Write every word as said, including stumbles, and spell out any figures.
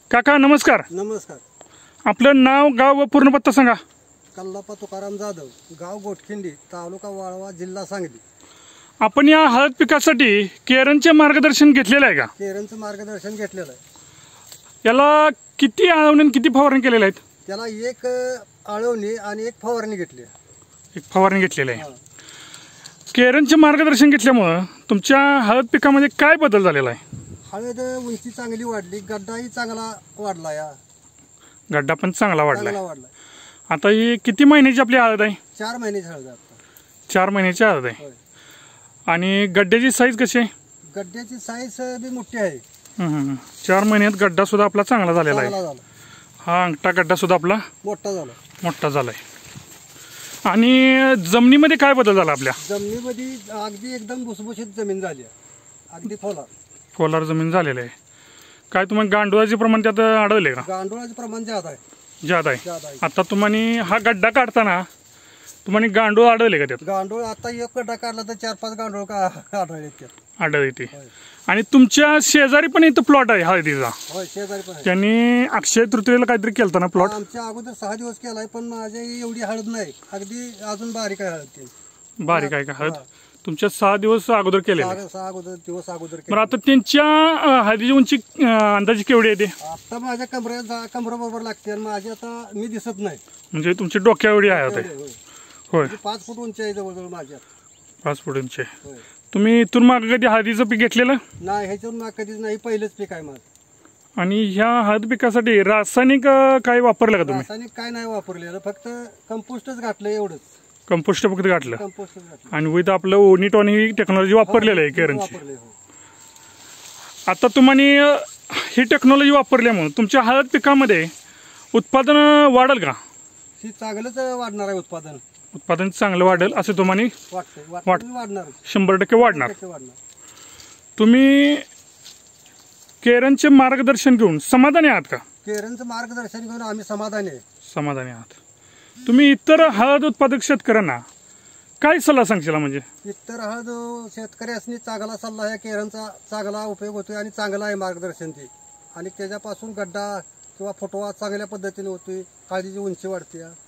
काका नमस्कार. नमस्कार. आपलं नाव गाव व पूर्ण पत्ता सांगा. कल्लाप्पा तुकाराम जाधव, गाव गोटखिंडी, तालुका वाळवा, जिल्हा सांगली. आपण या हळद पिकासाठी केरनचे मार्गदर्शन घेतलेलं आहे का? केरनचं मार्गदर्शन घेतलेलं आहे. याला किती आळवणी आणि किती फवारणी केलेल्या आहेत? त्याला एक आळवणी आणि एक फवारणी घेतली. एक फवारणी घेतलेली आहे. केरनचे मार्गदर्शन घेतल्यामुळं तुमच्या हळद पिकामध्ये काय बदल झालेला आहे? हळद उंची चांगली वाढली, गड्डाही चांगला वाढला. या गड्डा पण चांगला वाढला चांगला वाढला. आता ही किती महिन्याची आपली हळद आहे? चार महिन्याची हळद आहे. चार महिन्याची हळद आहे. होय. आणि गड्ड्याची साईज कशी आहे? गड्ड्याची साईज बी मोठी आहे. हम्म, हम्म. चार महिन्यात गड्डा सुद्धा आपला चांगला झालेला आहे. चांगला झाला. हा अंगठा गड्डा सुद्धा आपला मोठा झाला. मोठा झालाय. आणि जमिनीमध्ये काय बदल झाला आपल्या? जमिनीमध्ये अगदी एकदम भुसभुशीत जमीन झाली, अगदी खोला कोलार जमीन झालेलं आहे. काय तुम्हाला गांडुळाचे प्रमाण त्यात आढळले का? गांडुळाचे प्रमाण जादा आहे. ज्यादा आहे. जादा आहे. आता तुम्हाला हा गड्डा काढताना तुम्हाला गांडूळ आढळले का त्यात? गांडूळ आता एक गड्डा काढला तर चार पाच गांडूळ का आढळले त्यात. आढळले ते. आणि तुमच्या शेजारी पण इथं प्लॉट आहे हळदीचा. होय, शेजारी पण आहे. त्यांनी अक्षय तृतीयेला काहीतरी केलता ना प्लॉट? आमच्या अगोदर सहा दिवस केलाय, पण माझ्या एवढी हळद नाही, अगदी अजून बारीक आहे हळद. ती बारीक आहे का हळद? तुमच्या सहा दिवस अगोदर केलेलं आहे. सहा सहा अगोदर दिवस अगोदर बरं, केलं. आता त्यांच्या अं, हळदीची उंची अं, अंदाजे केवढी आहे ते? आता माझ्या कमऱ्या कमरा बरोबर लागते आणि माझी आता मी दिसत नाही. म्हणजे तुमची डोक्या एवढी आहे आता? होय, होय. होय, म्हणजे पाच फूट उंची आहे जवळजवळ माझ्या. पाच फूट उंची. होय. तुम्ही इथून मागं कधी हळदीचं पीक घेतलेलं? नाही, ह्याच्यावर ना कधीच नाही, पहिलंच पीक आहे माझं. आणि ह्या हळद पिकासाठी रासायनिक अं, काय वापरलं का तुम्ही? रासायनिक काय नाही वापरलेलं, फक्त कंपोस्टच घातलं एवढंच. कंपोस्ट फक्त घातलं कंपोस्टच घातलं. आणि विथ आपलं ओनिटॉन ही टेक्नॉलॉजी वापरलेलं आहे केरनची. वापरले. हो. आता तुम्हाला ही टेक्नॉलॉजी वापरल्यामुळे तुमच्या हळद पिकामध्ये उत्पादन वाढेल का? ही चांगलंच वाढणार आहे उत्पादन. उत्पादन चांगलं वाढेल असं तुम्हाला वाटतंय. वाट- वाट- वाढणार शंभर टक्के वाढणार. टक्के वाढणार. तुम्ही केरनचे मार्गदर्शन घेऊन समाधानी आहात का? केरनचं मार्गदर्शन घेऊन आम्ही समाधानी आहे. समाधानी आहात. तुम्ही इतर हळद उत्पादक शेतकऱ्यांना काय सल्ला सांगशील? म्हणजे इतर हळद शेतकऱ्यांनी चांगला सल्ला आहे, केरनचा चांगला उपयोग होतोय आणि चांगला आहे मार्गदर्शन ते. आणि त्याच्यापासून गड्डा किंवा फुटवा चांगल्या पद्धतीने होतोय, हळदीची उंची वाढते.